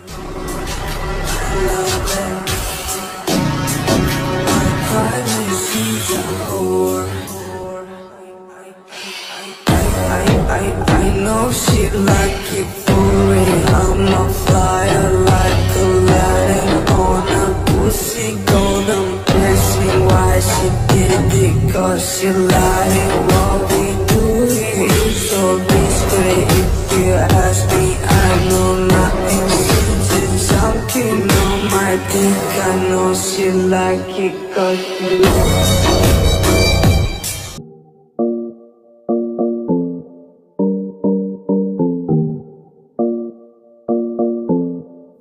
I know she like it for it. I'm on fire like Aladdin on a pussy golden blessing. Why she did it? Cause she lied it. What we do is so discreet. If you ask me, I know nothing. She's something on my dick. I know she like it cause she